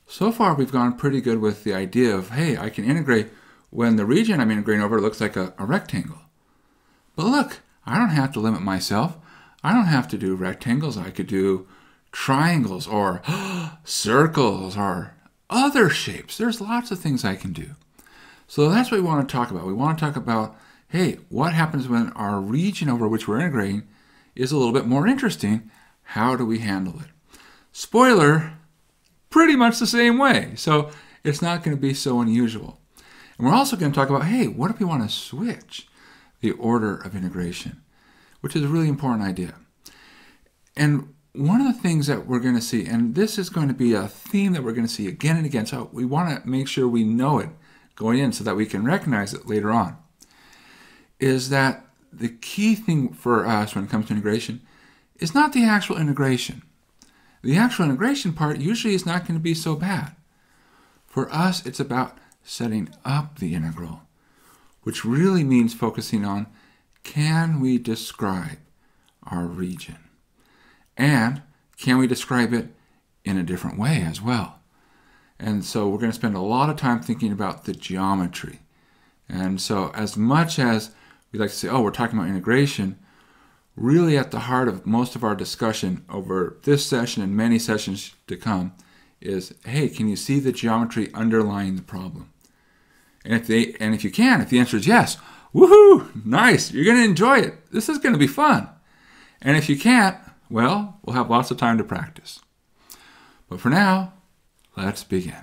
So far, we've gone pretty good with the idea of, hey, I can integrate when the region I'm integrating over looks like a rectangle. But look, I don't have to limit myself. I don't have to do rectangles. I could do triangles or circles or other shapes. There's lots of things I can do. So that's what we want to talk about. We want to talk about, hey, what happens when our region over which we're integrating is a little bit more interesting? How do we handle it? Spoiler, pretty much the same way. So it's not going to be so unusual. And we're also going to talk about, hey, what if we want to switch the order of integration, which is a really important idea. And one of the things that we're going to see, and this is going to be a theme that we're going to see again and again, so we want to make sure we know it going in so that we can recognize it later on, is that the key thing for us when it comes to integration is not the actual integration. The actual integration part usually is not going to be so bad. For us, it's about setting up the integral, which really means focusing on, can we describe our region? And can we describe it in a different way as well? And so we're going to spend a lot of time thinking about the geometry. And so as much as we like to say, oh, we're talking about integration, really at the heart of most of our discussion over this session and many sessions to come is, hey, can you see the geometry underlying the problem? And if you can, if the answer is yes, woohoo, nice, you're going to enjoy it. This is going to be fun. And if you can't, well, we'll have lots of time to practice. But for now, let's begin.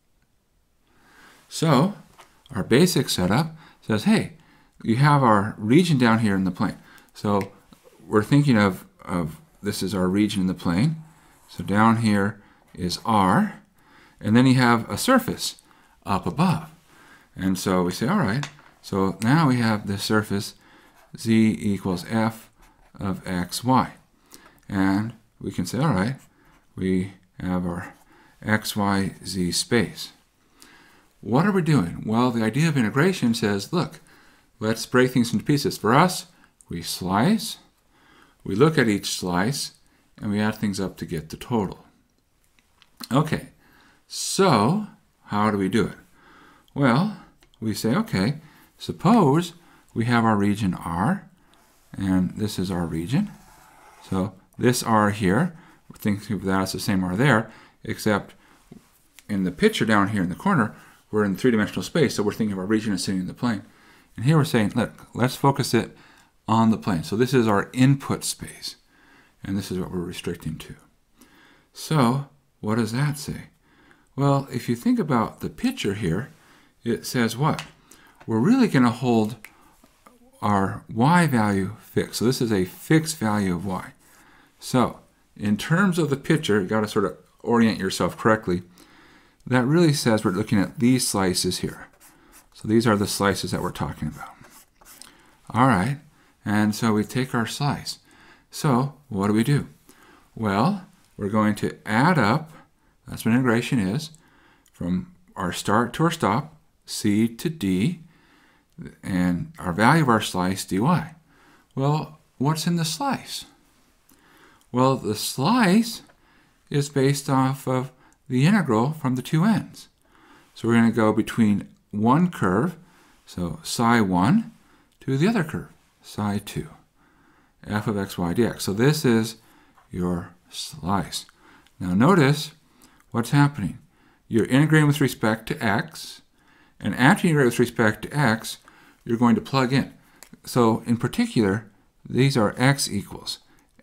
So, our basic setup says, hey, you have our region down here in the plane. So we're thinking of this is our region in the plane. So down here is R, and then you have a surface up above. And so we say, all right, so now we have the surface z equals f of x, y. And we can say, all right, we have our x, y, z space. What are we doing? Well, the idea of integration says, look, let's break things into pieces. For us, we slice, we look at each slice, and we add things up to get the total. Okay, so how do we do it? Well, we say, okay, suppose we have our region R, and this is our region. So this R here, we're thinking of that as the same R there, except in the picture down here in the corner, we're in three-dimensional space, so we're thinking of our region as sitting in the plane. And here we're saying, look, let's focus it on the plane. So this is our input space, and this is what we're restricting to. So what does that say? Well, if you think about the picture here, it says what? We're really going to hold our y value fixed. So this is a fixed value of y. So in terms of the picture, you've got to sort of orient yourself correctly. That really says we're looking at these slices here. So these are the slices that we're talking about. All right, and so we take our slice. So what do we do? Well, we're going to add up, that's what integration is, from our start to our stop, C to D, and our value of our slice, dy. Well, what's in the slice? Well, the slice is based off of the integral from the two ends. So we're going to go between one curve, so psi 1, to the other curve, psi 2, f of x, y, dx. So this is your slice. Now notice what's happening. You're integrating with respect to x, and after you integrate with respect to x, you're going to plug in. So in particular, these are x equals.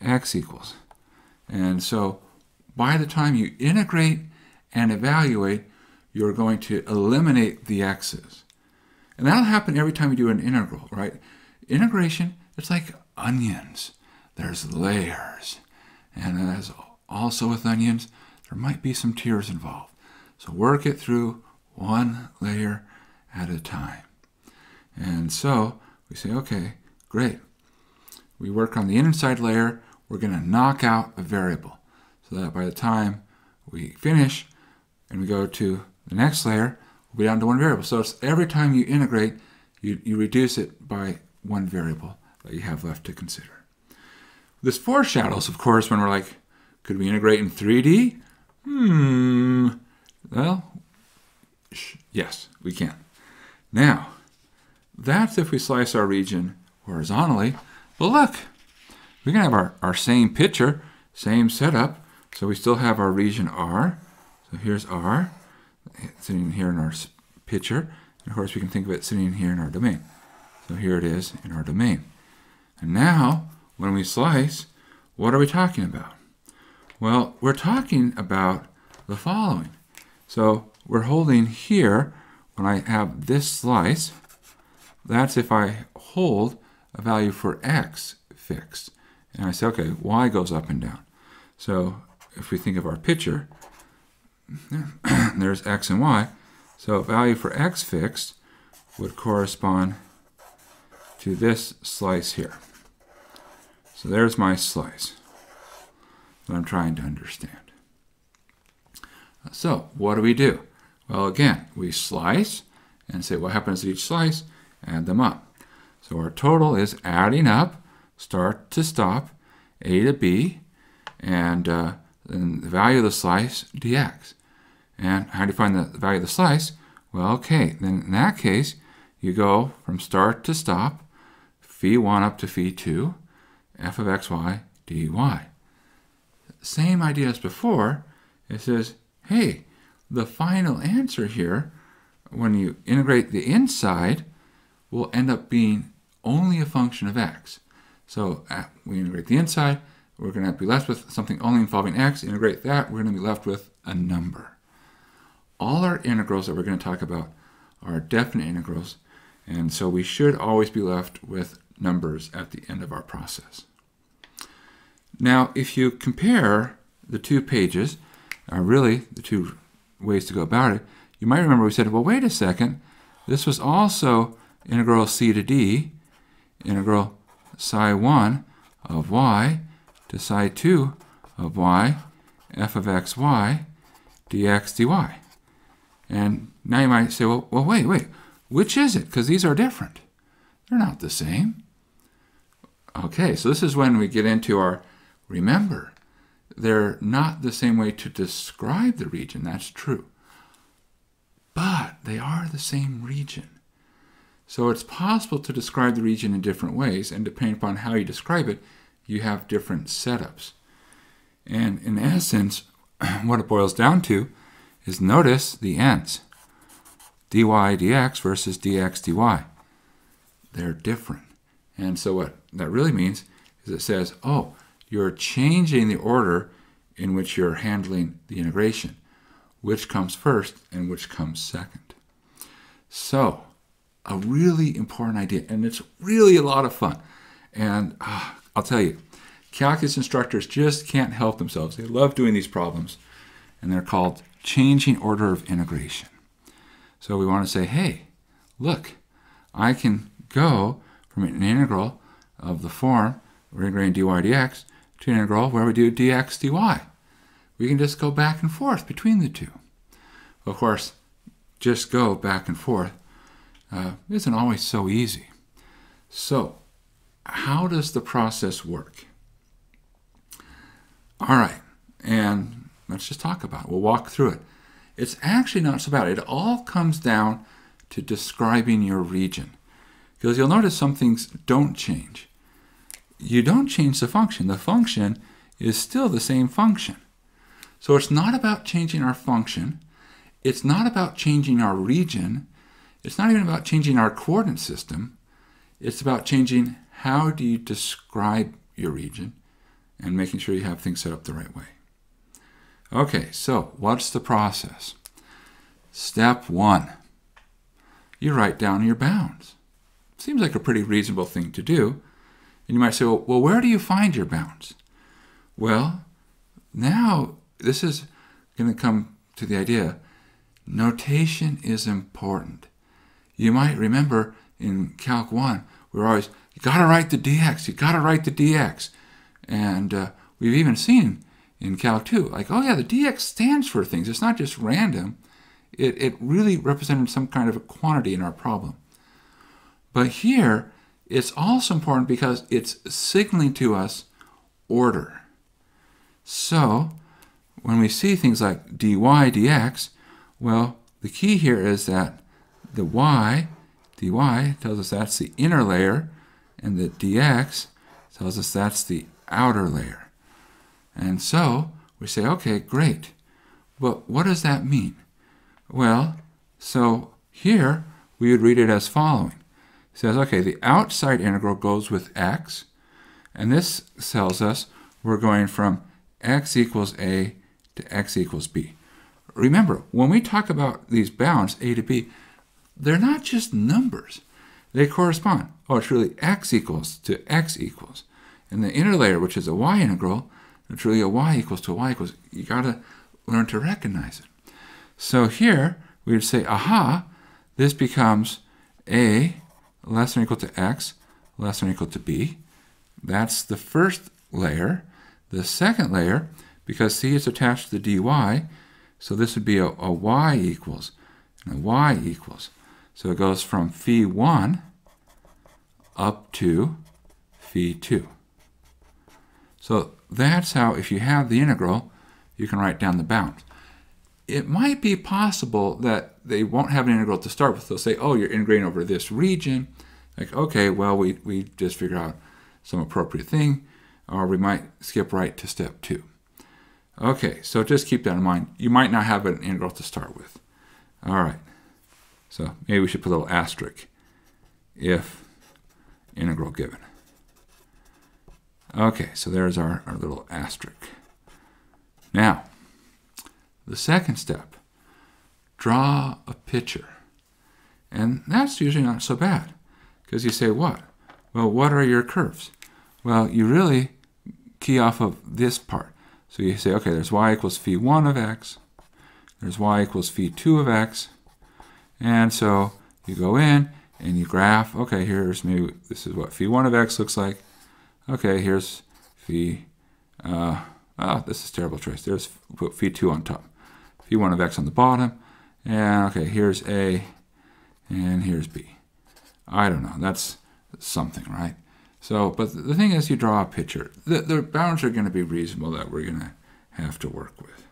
And so by the time you integrate and evaluate, you're going to eliminate the x's. And that'll happen every time you do an integral, right? Integration, it's like onions. There's layers. And as also with onions, there might be some tears involved. So work it through one layer at a time. And so we say, okay, great. We work on the inside layer. We're going to knock out a variable so that by the time we finish and we go to the next layer, we'll be down to one variable. So it's every time you integrate, you reduce it by one variable that you have left to consider. This foreshadows, of course, when we're like, could we integrate in 3D? Yes, we can. Now, that's if we slice our region horizontally. But look, we can have our same picture, same setup. So we still have our region R. So here's R, sitting here in our picture. And of course, we can think of it sitting here in our domain. So here it is in our domain. And now, when we slice, what are we talking about? Well, we're talking about the following. So we're holding here, when I have this slice, that's if I hold a value for x fixed. And I say, okay, y goes up and down. So if we think of our picture, there's x and y. So value for x fixed would correspond to this slice here. So there's my slice that I'm trying to understand. So what do? Well, again, we slice and say what happens to each slice, add them up. So our total is adding up, start to stop, a to b, and then the value of the slice, dx. And how do you find the value of the slice? Well, okay, then in that case, you go from start to stop, phi1 up to phi2, f of xy dy. Same idea as before. It says, hey, the final answer here, when you integrate the inside, will end up being only a function of x. So we integrate the inside, we're going to be left with something only involving x. Integrate that, we're going to be left with a number. All our integrals that we're going to talk about are definite integrals, and so we should always be left with numbers at the end of our process. Now, if you compare the two pages, really the two ways to go about it, you might remember we said, well, wait a second, this was also integral c to d, integral psi1 of y to psi2 of y, f of xy, dx dy. And now you might say, well, wait, which is it? Because these are different. They're not the same. Okay, so this is when we get into our, remember, they're not the same way to describe the region, that's true. But they are the same region. So it's possible to describe the region in different ways, and depending upon how you describe it, you have different setups. And in essence, what it boils down to is notice the ends. dy dx versus dx dy. They're different. And so what that really means is it says, oh, you're changing the order in which you're handling the integration. Which comes first and which comes second. So, a really important idea, and it's really a lot of fun. And I'll tell you, calculus instructors just can't help themselves. They love doing these problems, and they're called changing order of integration. So we want to say, hey, look, I can go from an integral of the form, we're integrating dy dx, to an integral where we do dx dy. We can just go back and forth between the two. Of course, just go back and forth isn't always so easy. So, how does the process work? All right, and let's just talk about it. We'll walk through it. It's actually not so bad. It all comes down to describing your region. Because you'll notice some things don't change. You don't change the function. The function is still the same function. So it's not about changing our function. It's not about changing our region. It's not even about changing our coordinate system. It's about changing how do you describe your region and making sure you have things set up the right way. Okay, so what's the process? Step 1. You write down your bounds. Seems like a pretty reasonable thing to do. And you might say, well, where do you find your bounds? Well, now this is going to come to the idea, notation is important. You might remember in Calc 1, we were always, you got to write the dx, you got to write the dx. And we've even seen in Calc 2, like, oh yeah, the dx stands for things. It's not just random. It really represented some kind of a quantity in our problem. But here, it's also important because it's signaling to us order. So, when we see things like dy dx, well, the key here is that the y, dy, tells us that's the inner layer, and the dx tells us that's the outer layer. And so we say, okay, great. But what does that mean? Well, so here we would read it as following. It says, okay, the outside integral goes with x, and this tells us we're going from x equals a to x equals b. Remember, when we talk about these bounds, a to b, they're not just numbers. They correspond. Oh, it's really x equals to x equals. And the inner layer, which is a y integral, it's really a y equals to a y equals. You got to learn to recognize it. So here, we would say, aha, this becomes a less than or equal to x less than or equal to b. That's the first layer. The second layer, because c is attached to the dy, so this would be a y equals and a y equals. So it goes from phi 1 up to phi 2. So that's how, if you have the integral, you can write down the bounds. It might be possible that they won't have an integral to start with. They'll say, oh, you're integrating over this region. Like, okay, well, we just figured out some appropriate thing, or we might skip right to step 2. Okay, so just keep that in mind. You might not have an integral to start with. All right, so maybe we should put a little asterisk if integral given. Okay, so there's our little asterisk. Now, the second step, draw a picture. And that's usually not so bad, because you say what? Well, what are your curves? Well, you really key off of this part. So you say, okay, there's y equals phi 1 of x, there's y equals phi 2 of x, and so you go in and you graph, okay, here's maybe, this is what phi 1 of x looks like. Okay, here's phi, this is a terrible choice. There's, put phi 2 on top. Phi 1 of x on the bottom, and okay, here's a, and here's b. I don't know, that's something, right? So, but the thing is, you draw a picture. The bounds are going to be reasonable that we're going to have to work with.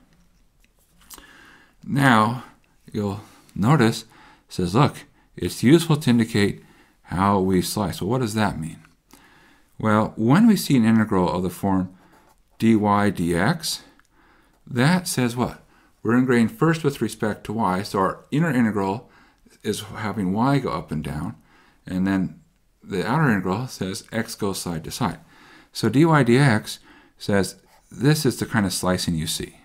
Now, you'll notice, it says, look, it's useful to indicate how we slice. Well, what does that mean? Well, when we see an integral of the form dy dx, that says what? We're integrating first with respect to y, so our inner integral is having y go up and down, and then the outer integral says x goes side to side. So dy dx says this is the kind of slicing you see.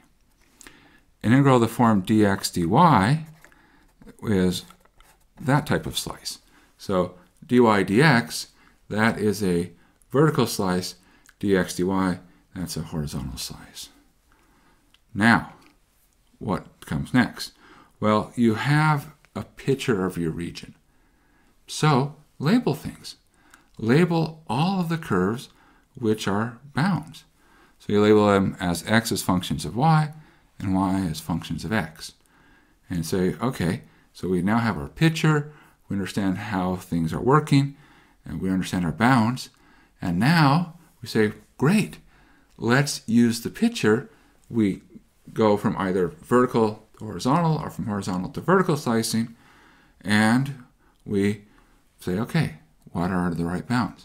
An integral of the form dx dy is that type of slice. So dy dx, that is a vertical slice. Dx dy, that's a horizontal slice. Now, what comes next? Well, you have a picture of your region. So label things. Label all of the curves which are bounds. So you label them as x as functions of y and y as functions of x. And say, okay, so we now have our picture, we understand how things are working, and we understand our bounds. And now we say, great, let's use the picture. We go from either vertical to horizontal or from horizontal to vertical slicing, and we say, okay, what are the right bounds?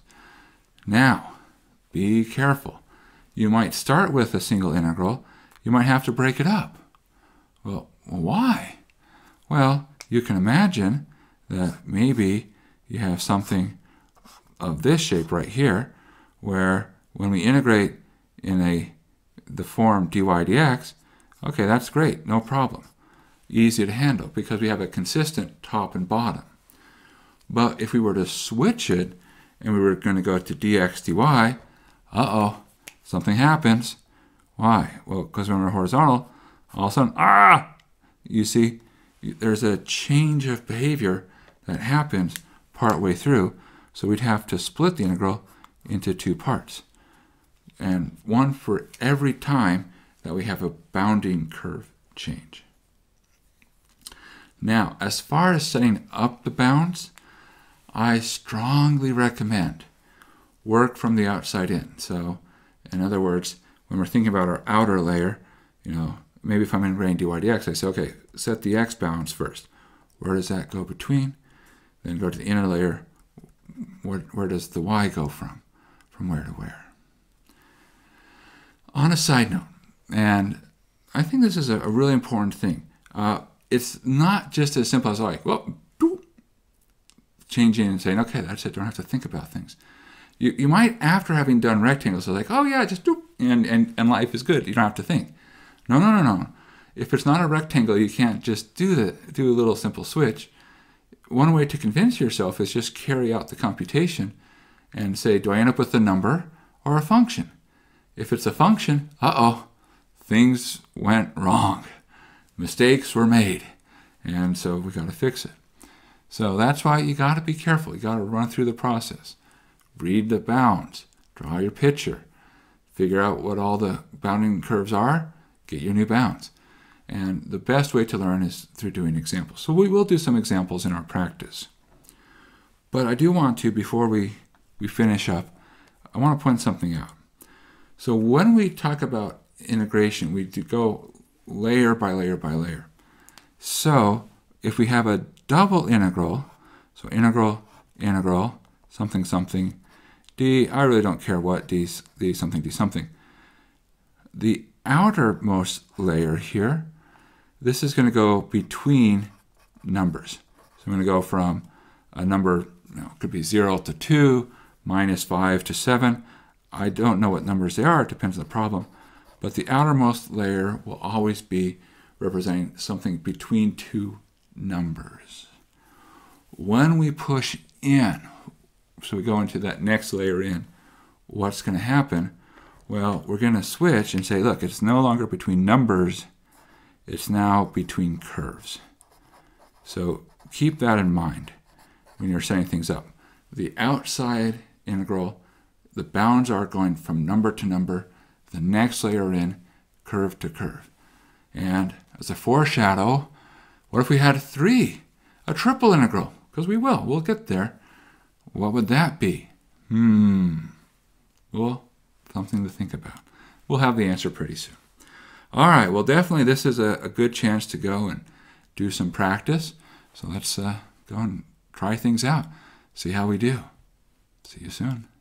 Now, be careful. You might start with a single integral. You might have to break it up. Well, why? Well, you can imagine that maybe you have something of this shape right here, where when we integrate in the form dy dx, okay, that's great, no problem. Easy to handle because we have a consistent top and bottom. But if we were to switch it and we were going to go to dx dy, something happens. Why? Well, because when we're horizontal, all of a sudden, you see, there's a change of behavior that happens partway through. So we'd have to split the integral into two parts. And one for every time that we have a bounding curve change. Now, as far as setting up the bounds, I strongly recommend work from the outside in. So, in other words, when we're thinking about our outer layer, maybe if I'm integrating dy dx, I say, okay, set the x bounds first. Where does that go between? Then go to the inner layer. Where does the y go from? From where to where? On a side note, and I think this is a really important thing. It's not just as simple as like, well, changing and saying, okay, that's it, don't have to think about things. You might, after having done rectangles, like, oh yeah, just do, and life is good. You don't have to think. No. If it's not a rectangle, you can't just do a little simple switch. One way to convince yourself is just carry out the computation and say, do I end up with a number or a function? If it's a function, things went wrong. Mistakes were made. And so we got to fix it. So that's why you got to be careful. You got to run through the process. Read the bounds. Draw your picture. Figure out what all the bounding curves are. Get your new bounds. And the best way to learn is through doing examples. So we will do some examples in our practice. But I do want to, before we finish up, I want to point something out. So when we talk about integration, we do go layer by layer by layer. So if we have a double integral, so integral, something, something, d, I really don't care what, d something, d something. The outermost layer here, this is going to go between numbers. So I'm going to go from a number, it could be 0 to 2, minus 5 to 7. I don't know what numbers they are, it depends on the problem. But the outermost layer will always be representing something between two numbers. When we push in, so we go into that next layer in, what's going to happen? Well, we're going to switch and say, look, it's no longer between numbers, it's now between curves. So keep that in mind when you're setting things up. The outside integral, the bounds are going from number to number, the next layer in, curve to curve. And as a foreshadow, what if we had three? A triple integral, because we'll get there. What would that be? Well, something to think about. We'll have the answer pretty soon. All right, well, definitely this is a good chance to go and do some practice. So let's go and try things out, see how we do. See you soon.